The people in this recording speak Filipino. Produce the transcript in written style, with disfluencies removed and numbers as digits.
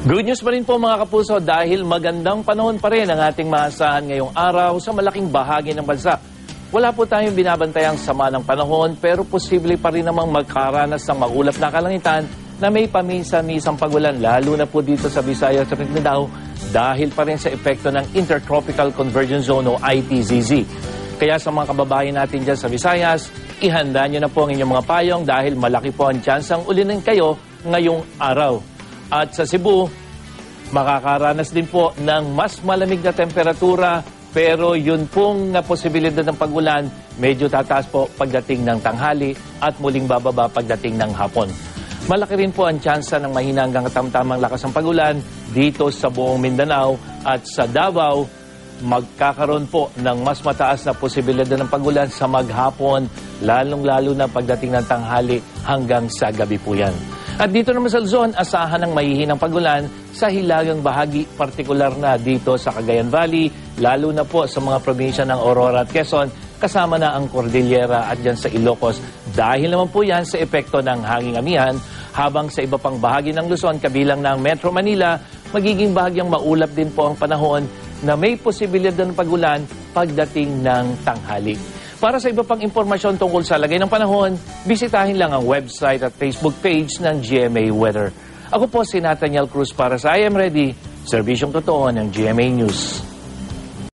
Good news pa rin po mga kapuso dahil magandang panahon pa rin ang ating maasahan ngayong araw sa malaking bahagi ng bansa. Wala po tayong binabantayang sama ng panahon pero posible pa rin namang magkaranas ng maulap na kalangitan na may paminsan-misang pagulan lalo na po dito sa Visayas at Mindanao dahil pa rin sa epekto ng Intertropical Convergence Zone o ITZZ. Kaya sa mga kababayan natin dyan sa Visayas, ihanda nyo na po ang inyong mga payong dahil malaki po ang tsansang ulinin kayo ngayong araw. At sa Cebu, makakaranas din po ng mas malamig na temperatura pero yun pong posibilidad ng pagulan medyo tataas po pagdating ng tanghali at muling bababa pagdating ng hapon. Malaki rin po ang tsansa ng mahina hanggang katamtamang lakas ng pagulan dito sa buong Mindanao at sa Davao magkakaroon po ng mas mataas na posibilidad ng pagulan sa maghapon lalong-lalo na pagdating ng tanghali hanggang sa gabi po yan. At dito naman sa Luzon, asahan ng mahihinang pagulan sa hilagang bahagi, partikular na dito sa Cagayan Valley, lalo na po sa mga probinsya ng Aurora at Quezon, kasama na ang Cordillera at dyan sa Ilocos. Dahil naman po yan sa epekto ng hanging amihan, habang sa iba pang bahagi ng Luzon, kabilang ng Metro Manila, magiging bahagyang maulap din po ang panahon na may posibilidad ng pagulan pagdating ng tanghali. Para sa iba pang impormasyon tungkol sa lagay ng panahon, bisitahin lang ang website at Facebook page ng GMA Weather. Ako po si Nathaniel Cruz para sa I Am Ready, serbisyong totoo ng GMA News.